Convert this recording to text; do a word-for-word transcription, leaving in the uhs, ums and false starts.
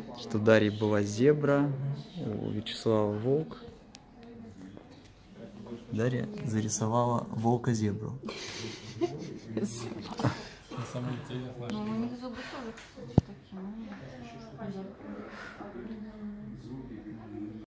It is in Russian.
что у Дарьи была зебра, у Вячеслава волк. Дарья зарисовала волка-зебру. Самое интересное, что... Ну, у них зубы тоже, кстати, такие.